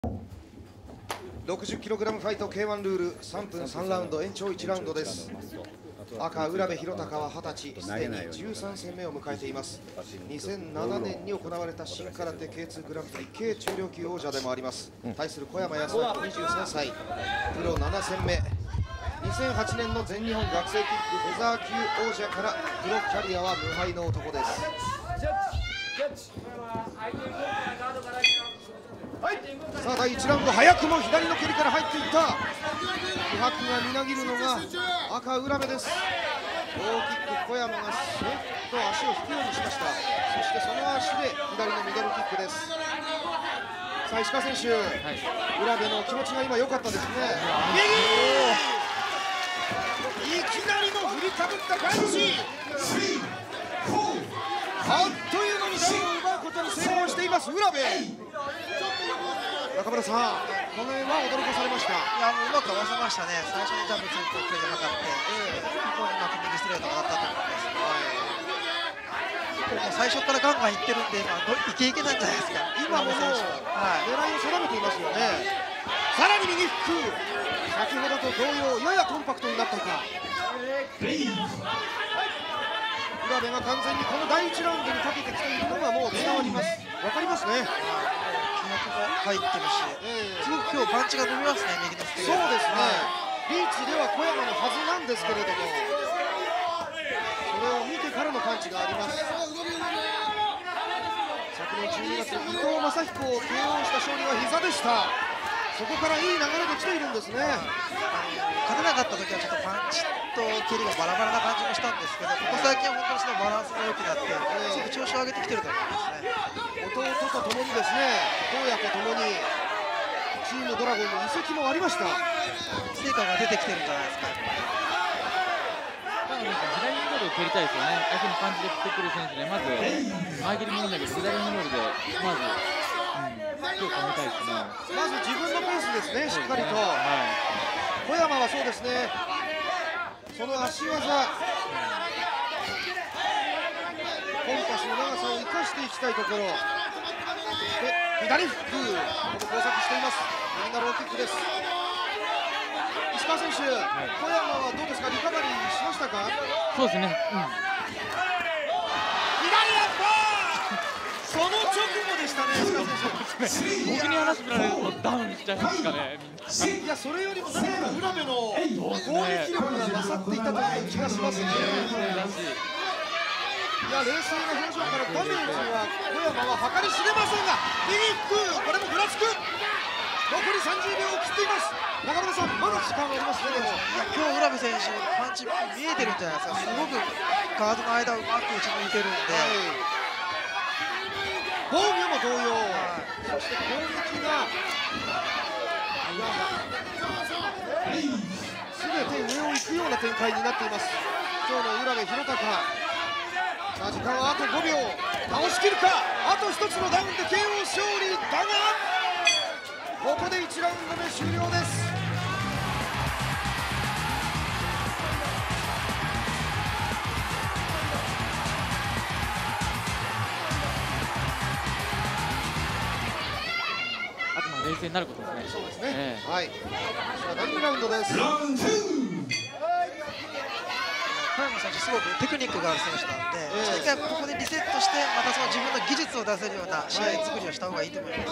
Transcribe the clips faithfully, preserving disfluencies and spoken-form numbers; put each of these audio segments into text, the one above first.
ろくじゅっキログラム ファイト ケーワン ルールさんぷんさんラウンド延長いちラウンドです。赤浦部弘隆ははたち、すでにじゅうさんせんめを迎えています。にせんななねんに行われた新空手 ケーツー グランプリ軽中量級王者でもあります。対する小山康明にじゅうさんさい、プロななせんめ、にせんはちねんの全日本学生キックフェザー級王者からプロキャリアは無敗の男です。さあだいいちラウンド、早くも左の蹴りから入っていった。気迫がみなぎるのが赤浦部です。ローキック、小山がシュッと足を引くようにしました。そしてその足で左のミドルキックです。さあ石川選手、はい、浦部の気持ちが今良かったですね。右、いきなりの振りかぶったパンチ、あっという間にダウンを奪うことに成功しています浦部。中村さん、この辺は驚かされました。 いや、もううまく合わせましたね。最初にジャンプついて距離を測って、えー、ここにうまく右ストレート上がったと思います。はい、もう最初からガンガンいってるんで、今イケイケなんじゃないですか。 今ももう、はい、狙いを定めていますよね。さらに右フック、先ほどと同様ややコンパクトになったか。浦部が完全にこのだいいちラウンドにかけてきているのがもう伝わります。わかりますね。 入ってるし、すごく今日パンチが伸びますね、右のステージ。 そうですね、リーチでは小山のはずなんですけれども、それを見てからのパンチがあります。昨年じゅうにがつ、伊藤正彦を ケーオー した勝利は膝でした。そこからいい流れで来ているんですね。 勝てなかった時はちょっとパンチと蹴りがバラバラな感じもしたんですけど、ここ最近は本当にそのバランスが良くなって、すごく調子を上げてきてると思いますね。 弟とともにですね、東野とともにチームドラゴンの移籍もありました。 成果が出てきてるんじゃないですか。 左ミドルを蹴りたいですよね。相手にパンチで振ってくる選手で、まず前蹴りもいいんだけど左ミドルでまず、うん、今日止めたいですね。 まず自分のペースですね、しっかりと。はい、小山はそうですね、その足技、コンパスの長さを生かしていきたいところ。で左フック、ここ交錯しています。右のローキックです。石川選手、はい、小山はどうですか、リカバリーしましたか。 そうですね、うん、左アッパーその直後でしたね、石川選手。 僕に話してられるとダウンしちゃいますかね。 いや、それよりも何か浦部の攻撃力が勝っていたという気がしますね。いや、冷静な表情からダメージは小山は計り知れませんが、右フック、これもふらつく。残りさんじゅうびょうを切っています。中村さん、まだ時間がありますね。でも、いや、今日浦部選手パンチ見えてるんじゃないですか。すごくガードの間をうまく打ち抜いてるんで、はい、 防御も同様、はい、そして攻撃が全て上を行くような展開になっています。今日の浦部弘隆。さあ時間はあとごびょう、倒しきるか。あとひとつのダウンで ケーオー 勝利だが、ここでいちラウンド目終了です。 あとまあ冷静になることですね。 そうですね、 えー、 はい。さあだいにラウンドです。 小山選手、すごくテクニックがある選手なんで、えー、一回ここでリセットして、またその自分の技術を出せるような試合作りをした方がいいと思います。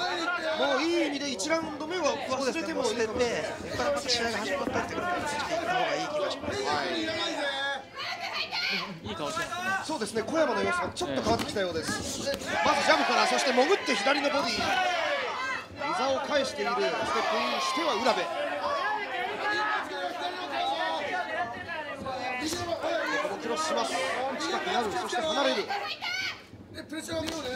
もういい意味でいちラウンド目は忘れても捨てて、ここからまた試合が始まったりとかしていった方がいい気がします。はい、 いい顔してますね。 そうですね、小山の様子がちょっと変わってきたようです。えー、まずジャブから、そして潜って左のボディ、膝を返している。ステップインしては浦部。クロスします。近くなる、そして離れる。蹴り、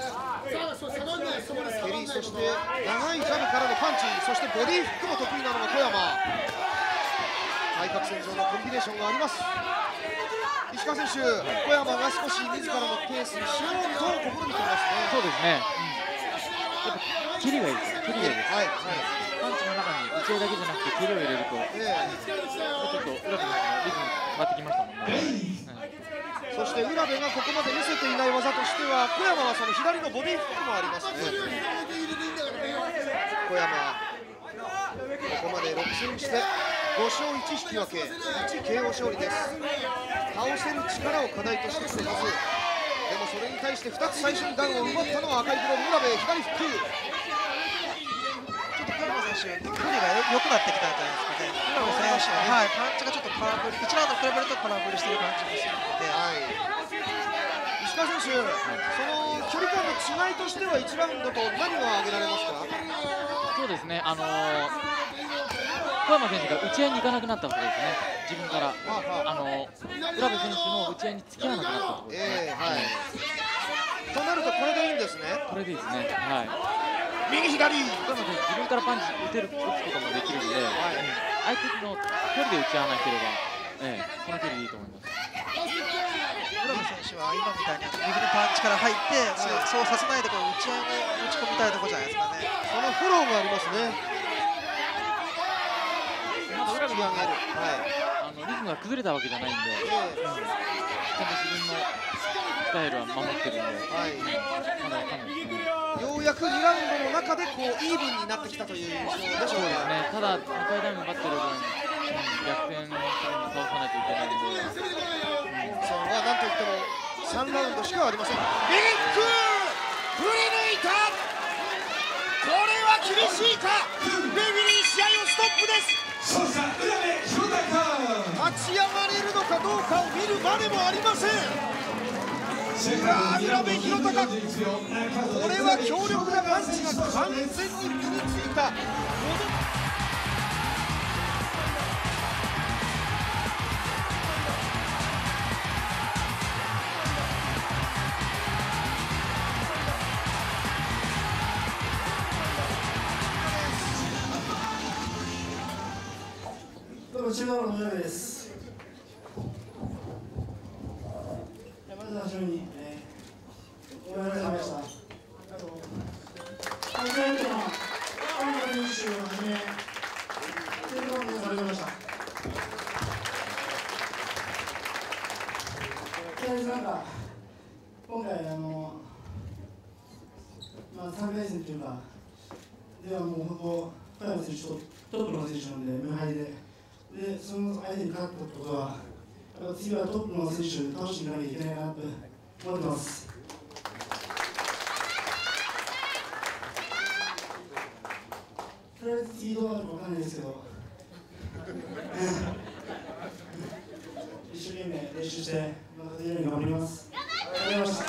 そして長いジャブからのパンチ、そしてボディフックも得意なのが小山。対角線上のコンビネーションがあります。石川選手、小山が少し自らのペースにしようと試みていますね。 そうですね、うん、やっぱ蹴りがいいです。蹴りがいいです。はい、はい、パンチの中に打ち合いだけじゃなくて蹴りを入れると、えー、ちょっと浦部のリズム変わってきましたもんね。はい、 そして浦部がここまで見せていない技としては、小山はその左のボディフックもありますね。小横山。ここまでろく戦してご勝いち引き分け、いちケーオー 勝利です。倒せる力を課題としてくるはず。でもそれに対してふたつ最初にダウンを奪ったのは赤い黒村部、左フック。 ちょっと小山選手、距離が良くなってきたんじゃないですかね。村部選手は、はい、パンチがちょっと空振り、いちラウンド比べると空振りしている感じもするので、 はい、石川選手、その距離感の違いとしてはいちラウンドと何を挙げられますか？ そうですね、あのー、小山選手が打ち合いに行かなくなったことですね、自分から、あのー、浦部選手の打ち合いに付き合わなくなったことですね。 えーはい、となると、これでいいんですね。 これでいいですね、はい、 右左小山選手、自分からパンチ打てる、打つこともできるので、はい、相手の距離で打ち合わなければ、えー、この距離でいいと思います。 浦部選手は今みたいに右のパンチから入って、はい、そうさせないでこう打ち合いに持ち込みたいところじゃないですかね。 そのフォローがありますね。 まだ浦部選手、はい、あのリズムが崩れたわけじゃないんで、えー、ちゃんと自分のスタイルは守ってるんで、はい、まだわかんないですね。 ようやくにラウンドの中でこうイーブンになってきたという印象でしょうね。 ただ、にかいダウン奪ってる分、逆転するに倒さないといけないので、 そうはなんといってもさんラウンドしかありません。右フック振り抜いた。これは厳しいか。レフェリー試合をストップです。立ち上がれるのかどうかを見るまでもありません。浦部弘隆、これは強力なパンチが完全に身についた。 どうも中央の村部です。まずは初めに、えー、おめでとうございました。あと、大会の小山選手をはじめ、全部の皆さんありがとうございました。とりあえずなんか、今回、あの、まあ、さんかい戦というか、ではもう本当、小山選手とトップの選手なんで、無敗で。で、その相手に勝ったってことは、次はトップの選手を倒していかなきゃいけないなと思ってます。とりあえず次どうなるか分かんないですけど、一生懸命練習して、またやるように頑張ります。ありがとうございました。